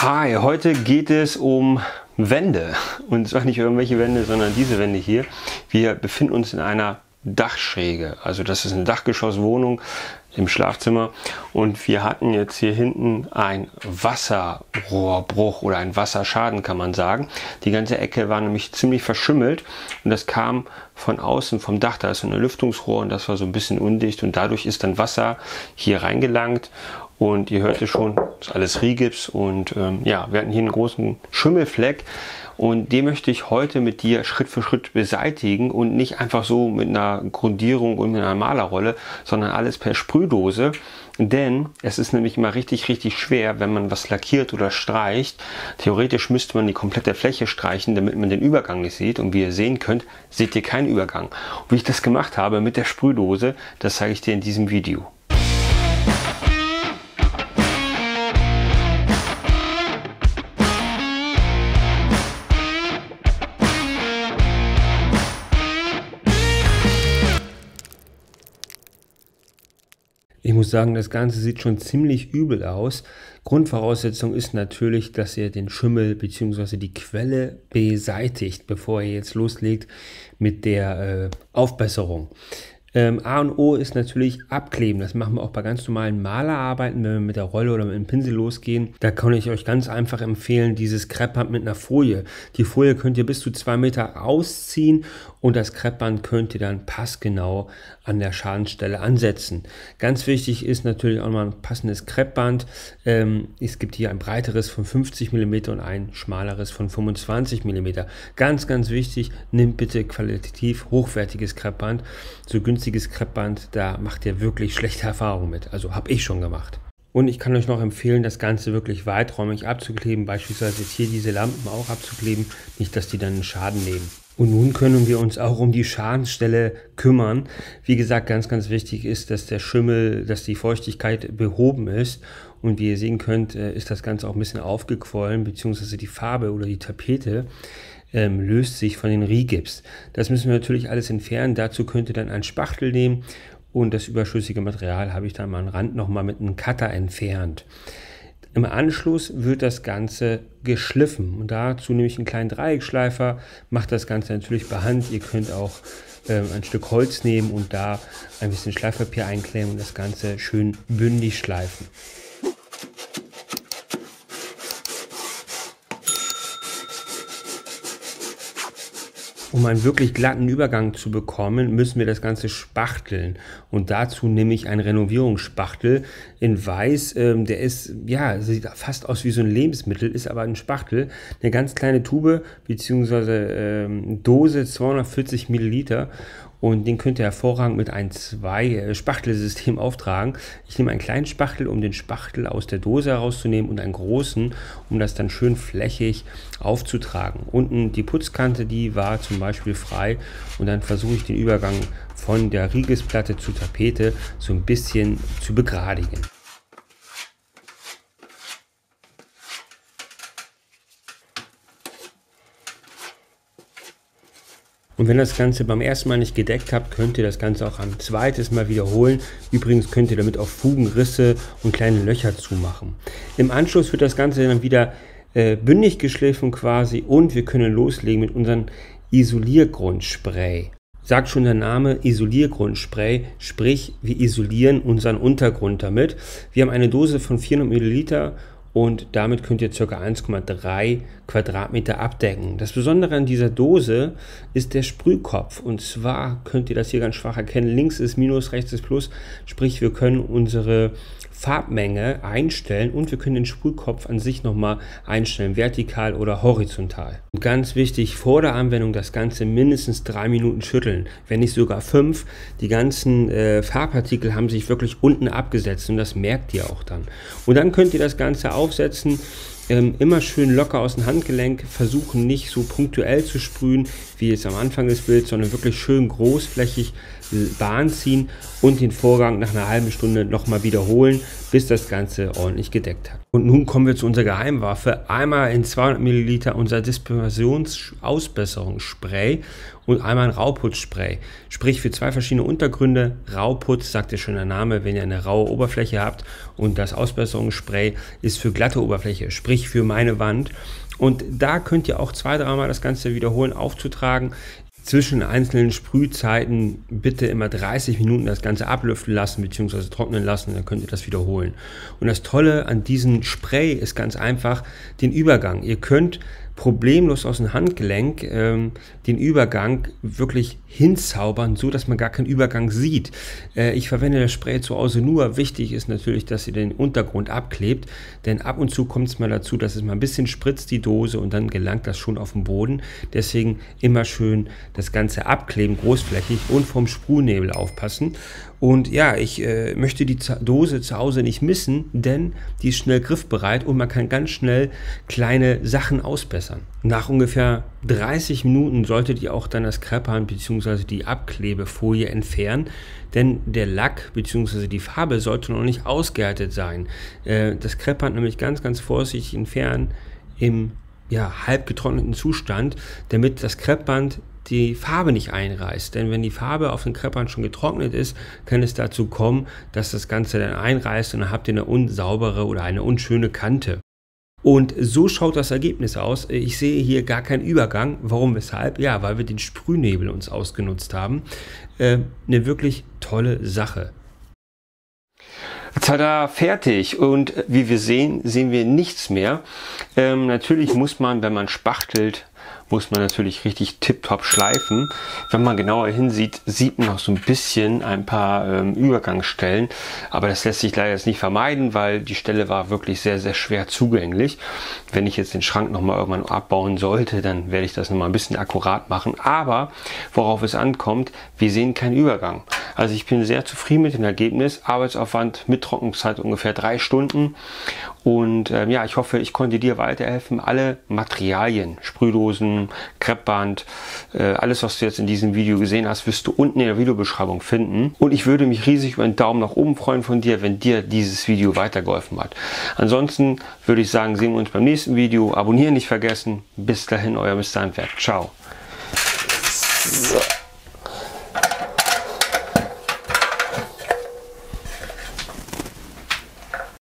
Hi, heute geht es um Wände. Und zwar nicht irgendwelche Wände, sondern diese Wände hier. Wir befinden uns in einer Dachschräge. Also das ist eine Dachgeschosswohnung im Schlafzimmer. Und wir hatten jetzt hier hinten ein Wasserrohrbruch oder einen Wasserschaden, kann man sagen. Die ganze Ecke war nämlich ziemlich verschimmelt. Und das kam von außen vom Dach. Da ist so ein Lüftungsrohr und das war so ein bisschen undicht. Und dadurch ist dann Wasser hier reingelangt. Und ihr hört es schon, das ist alles Rigips und ja, wir hatten hier einen großen Schimmelfleck und den möchte ich heute mit dir Schritt für Schritt beseitigen und nicht einfach so mit einer Grundierung und mit einer Malerrolle, sondern alles per Sprühdose, denn es ist nämlich immer richtig schwer, wenn man was lackiert oder streicht. Theoretisch müsste man die komplette Fläche streichen, damit man den Übergang nicht sieht und wie ihr sehen könnt, seht ihr keinen Übergang. Und wie ich das gemacht habe mit der Sprühdose, das zeige ich dir in diesem Video. Ich muss sagen, das Ganze sieht schon ziemlich übel aus. Grundvoraussetzung ist natürlich, dass ihr den Schimmel bzw. die Quelle beseitigt, bevor ihr jetzt loslegt mit der Aufbesserung. A und O ist natürlich abkleben. Das machen wir auch bei ganz normalen Malerarbeiten, wenn wir mit der Rolle oder mit dem Pinsel losgehen. Da kann ich euch ganz einfach empfehlen, dieses Kreppband mit einer Folie. Die Folie könnt ihr bis zu 2 Meter ausziehen und das Kreppband könnt ihr dann passgenau an der Schadensstelle ansetzen. Ganz wichtig ist natürlich auch mal ein passendes Kreppband. Es gibt hier ein breiteres von 50 mm und ein schmaleres von 25 mm. Ganz wichtig, nehmt bitte qualitativ hochwertiges Kreppband. So günstiges Kreppband, da macht ihr wirklich schlechte Erfahrungen mit. Also habe ich schon gemacht. Und ich kann euch noch empfehlen, das Ganze wirklich weiträumig abzukleben, beispielsweise jetzt hier diese Lampen auch abzukleben, nicht, dass die dann einen Schaden nehmen. Und nun können wir uns auch um die Schadensstelle kümmern. Wie gesagt, ganz wichtig ist, dass der Schimmel, dass die Feuchtigkeit behoben ist. Und wie ihr sehen könnt, ist das Ganze auch ein bisschen aufgequollen, beziehungsweise die Farbe oder die Tapete löst sich von den Rigips. Das müssen wir natürlich alles entfernen. Dazu könnt ihr dann einen Spachtel nehmen und das überschüssige Material habe ich dann mal am Rand nochmal mit einem Cutter entfernt. Im Anschluss wird das Ganze geschliffen und dazu nehme ich einen kleinen Dreieckschleifer, macht das Ganze natürlich bei Hand. Ihr könnt auch ein Stück Holz nehmen und da ein bisschen Schleifpapier einklemmen und das Ganze schön bündig schleifen. Um einen wirklich glatten Übergang zu bekommen, müssen wir das Ganze spachteln. Und dazu nehme ich einen Renovierungsspachtel in weiß. Der ist, ja, sieht fast aus wie so ein Lebensmittel, ist aber ein Spachtel. Eine ganz kleine Tube bzw. Dose, 240 Milliliter. Und den könnt ihr hervorragend mit einem 2-Spachtelsystem auftragen. Ich nehme einen kleinen Spachtel, um den Spachtel aus der Dose herauszunehmen und einen großen, um das dann schön flächig aufzutragen. Unten die Putzkante, die war zum Beispiel frei und dann versuche ich den Übergang von der Rigipsplatte zur Tapete so ein bisschen zu begradigen. Und wenn das Ganze beim ersten Mal nicht gedeckt habt, könnt ihr das Ganze auch ein zweites Mal wiederholen. Übrigens könnt ihr damit auch Fugen, Risse und kleine Löcher zumachen. Im Anschluss wird das Ganze dann wieder bündig geschliffen quasi und wir können loslegen mit unserem Isoliergrundspray. Sagt schon der Name Isoliergrundspray, sprich wir isolieren unseren Untergrund damit. Wir haben eine Dose von 400 Milliliter. Und damit könnt ihr ca. 1,3 Quadratmeter abdecken. Das Besondere an dieser Dose ist der Sprühkopf. Und zwar könnt ihr das hier ganz schwach erkennen. Links ist Minus, rechts ist Plus. Sprich, wir können unsere Farbmenge einstellen und wir können den Sprühkopf an sich nochmal einstellen, vertikal oder horizontal. Und ganz wichtig, vor der Anwendung das Ganze mindestens 3 Minuten schütteln, wenn nicht sogar 5. Die ganzen Farbpartikel haben sich wirklich unten abgesetzt und das merkt ihr auch dann. Und dann könnt ihr das Ganze aufsetzen, immer schön locker aus dem Handgelenk, versuchen nicht so punktuell zu sprühen, wie jetzt am Anfang des Bildes, sondern wirklich schön großflächig Bahn ziehen und den Vorgang nach einer halben Stunde nochmal wiederholen, bis das Ganze ordentlich gedeckt hat. Und nun kommen wir zu unserer Geheimwaffe. Einmal in 200 Milliliter unser Dispersionsausbesserungsspray und einmal ein Rauputzspray. Sprich für 2 verschiedene Untergründe. Rauputz, sagt ja schon der Name, wenn ihr eine raue Oberfläche habt, und das Ausbesserungsspray ist für glatte Oberfläche, sprich für meine Wand. Und da könnt ihr auch 2-3 Mal das Ganze wiederholen aufzutragen. Zwischen einzelnen Sprühzeiten bitte immer 30 Minuten das Ganze ablüften lassen bzw. trocknen lassen, dann könnt ihr das wiederholen. Und das Tolle an diesem Spray ist ganz einfach den Übergang. Ihr könnt problemlos aus dem Handgelenk den Übergang wirklich hinzaubern, so dass man gar keinen Übergang sieht. Ich verwende das Spray zu Hause nur. Wichtig ist natürlich, dass ihr den Untergrund abklebt, denn ab und zu kommt es mal dazu, dass es mal ein bisschen spritzt, die Dose, und dann gelangt das schon auf den Boden. Deswegen immer schön das Ganze abkleben, großflächig, und vom Sprühnebel aufpassen. Und ja, ich möchte die Dose zu Hause nicht missen, denn die ist schnell griffbereit und man kann ganz schnell kleine Sachen ausbessern. Nach ungefähr 30 Minuten solltet ihr auch dann das Kreppband bzw. die Abklebefolie entfernen, denn der Lack bzw. die Farbe sollte noch nicht ausgehärtet sein. Das Kreppband nämlich ganz, ganz vorsichtig entfernen im halb getrockneten Zustand, damit das Kreppband die Farbe nicht einreißt. Denn wenn die Farbe auf dem Kreppband schon getrocknet ist, kann es dazu kommen, dass das Ganze dann einreißt und dann habt ihr eine unsaubere oder eine unschöne Kante. Und so schaut das Ergebnis aus. Ich sehe hier gar keinen Übergang. Warum, weshalb? Ja, weil wir den Sprühnebel uns ausgenutzt haben. Eine wirklich tolle Sache. Tada, fertig, und wie wir sehen wir nichts mehr. Natürlich muss man, wenn man spachtelt, muss man natürlich richtig tipptopp schleifen. Wenn man genauer hinsieht, sieht man noch so ein bisschen ein paar Übergangsstellen, aber das lässt sich leider jetzt nicht vermeiden, weil die Stelle war wirklich sehr, sehr schwer zugänglich. Wenn ich jetzt den Schrank nochmal irgendwann abbauen sollte, dann werde ich das nochmal ein bisschen akkurat machen, aber worauf es ankommt, wir sehen keinen Übergang. Also ich bin sehr zufrieden mit dem Ergebnis. Arbeitsaufwand mit Trocknungszeit ungefähr 3 Stunden. Und ja, ich hoffe, ich konnte dir weiterhelfen. Alle Materialien, Sprühdosen, Kreppband, alles, was du jetzt in diesem Video gesehen hast, wirst du unten in der Videobeschreibung finden. Und ich würde mich riesig über einen Daumen nach oben freuen von dir, wenn dir dieses Video weitergeholfen hat. Ansonsten würde ich sagen, sehen wir uns beim nächsten Video. Abonnieren nicht vergessen. Bis dahin, euer Mr. Handwerk. Ciao. So.